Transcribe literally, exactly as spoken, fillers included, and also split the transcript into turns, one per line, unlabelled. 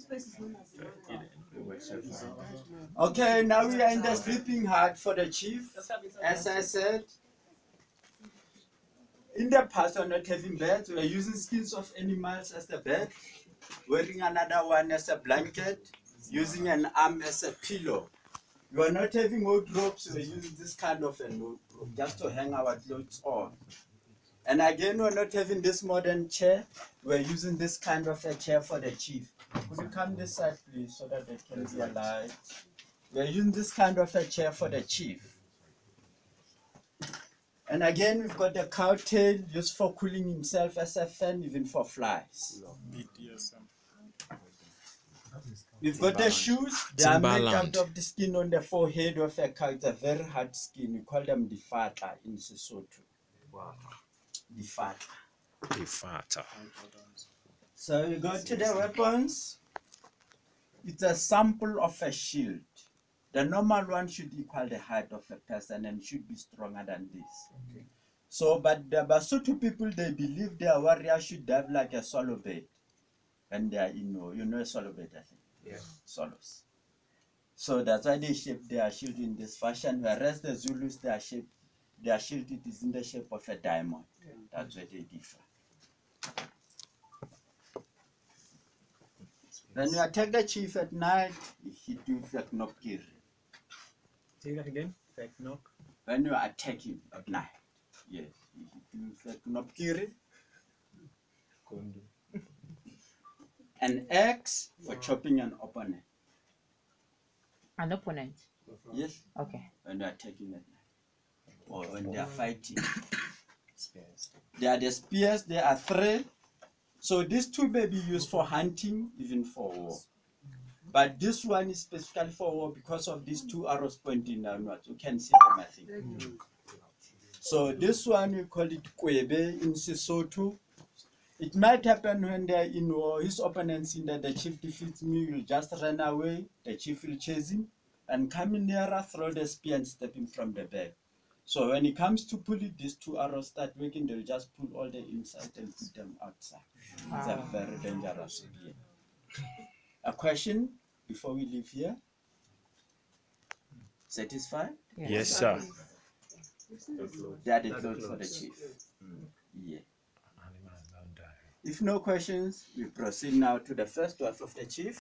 Okay, now we are in the sleeping hut for the chief. As I said, in the past, we're not having beds. We're using skins of animals as the bed, wearing another one as a blanket, using an arm as a pillow. We are not having wardrobes. We're using this kind of a wardrobe just to hang our clothes on. And again, we're not having this modern chair. We're using this kind of a chair for the chief. Could you come this side, please, so that they can see a light? We're using this kind of a chair for the chief. And again, we've got the cow tail used for cooling himself as a fan, even for flies. We've got the shoes. They are made out of the skin on the forehead of a cow. It's a very hard skin. We call them difata in Sesotho. Wow. Difata.
Difata.
So we go to the weapons. It's a sample of a shield. The normal one should equal the height of a person and should be stronger than this. Okay. So, but the Basotho people, they believe their warrior should have like a swallow bait. And they are, you know, you know a swallow bait, I think. Yeah. Swallows. So that's why they shape their shield in this fashion, whereas the Zulus, their shape, their shield it is in the shape of a diamond. Yeah. That's where they differ. When you attack the chief at night, he hit you with a knopkiri.
Say that again. Fake knock.
When you attack him at night, yes, he hit you with a knopkiri. An axe for chopping an opponent.
An opponent?
Yes.
Okay.
When they are attacking at night. Or when they are fighting. Spears. There are the spears, there are three. So these two may be used for hunting, even for war. But this one is specifically for war because of these two arrows pointing downwards. You can see them, I think. Mm. So this one, we call it Kwebe in Sesotho. It might happen when they are in war, his opponent seeing that the chief defeats me, will just run away, the chief will chase him, and come in nearer, throw the spear and step him from the back. So when it comes to pull it, these two arrows start working, they'll just pull all the inside and put them outside. Wow. It's a very dangerous spear. A question before we leave here? Satisfied?
Yes, yes sir.
They are the clothes for the chief. Mm. Yeah. If no questions, we proceed now to the first wife of the chief.